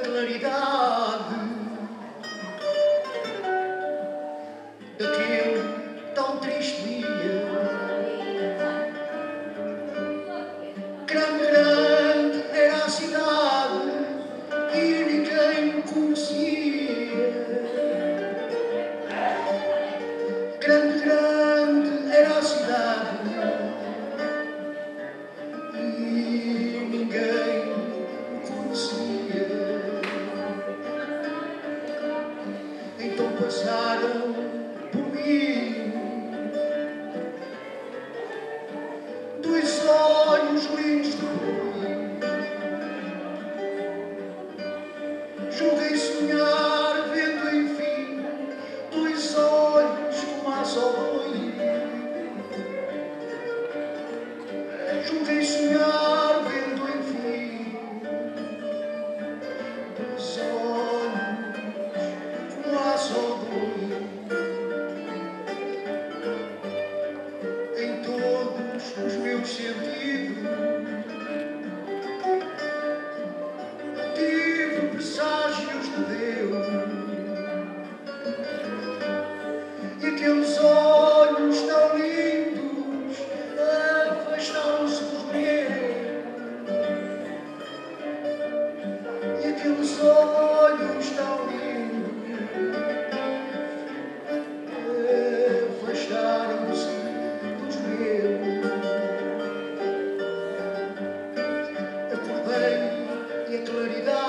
claridade daquele tão triste dia. Grande, grande era a cidade e ninguém conhecia. Grande, grande era a cidade e ninguém conhecia. Então passaram por mim dois olhos lindos de ruim. Julguei sonhar vendo enfim dois olhos como a sol. Julguei sonhar vendo enfim dois olhos como a sol. Em todos os meus sentidos tive presságios de Deus, e aqueles olhos tão lindos afastaram-se dos meus, e aqueles olhos tão lindos afastaram-se dos meus. Acordei e a claridade